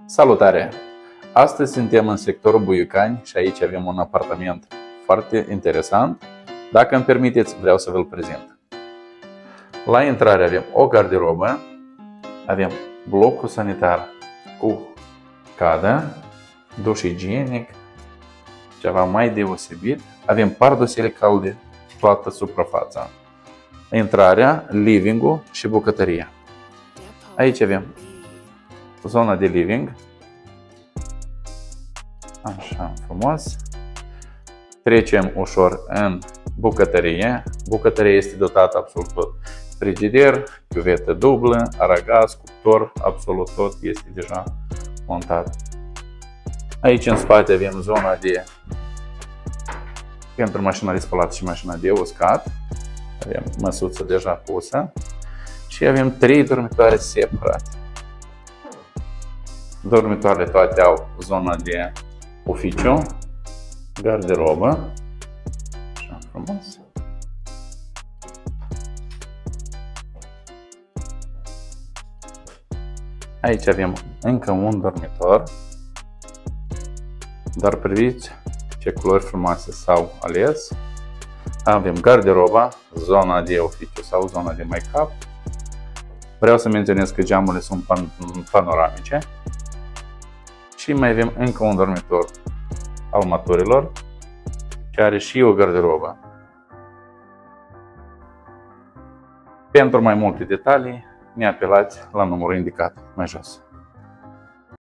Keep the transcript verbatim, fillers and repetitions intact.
Salutare! Astăzi suntem în sectorul Buiucani și aici avem un apartament foarte interesant. Dacă îmi permiteți, vreau să vă-l prezint. La intrare avem o garderobă, avem blocul sanitar cu cadă, duș igienic, ceva mai deosebit, avem pardosele calde toată suprafața. Intrarea, living-ul și bucătăria. Aici avem zona de living, așa frumos. Trecem ușor în bucătărie. Bucătăria este dotată absolut tot. Frigider, chiuvetă dublă, aragaz, cuptor, absolut tot este deja montat. Aici în spate avem zona de pentru mașina de spălat și mașina de uscat. Avem măsuță deja pusă și avem trei dormitoare separate. Dormitoarele toate au zona de oficiu, garderobă, așa frumos. Aici avem încă un dormitor, dar priviți ce culori frumoase s-au ales. Avem garderoba, zona de oficiu sau zona de make-up. Vreau să menționez că geamurile sunt pan panoramice. Și mai avem încă un dormitor al maturilor, care are și o garderobă. Pentru mai multe detalii, ne apelați la numărul indicat mai jos.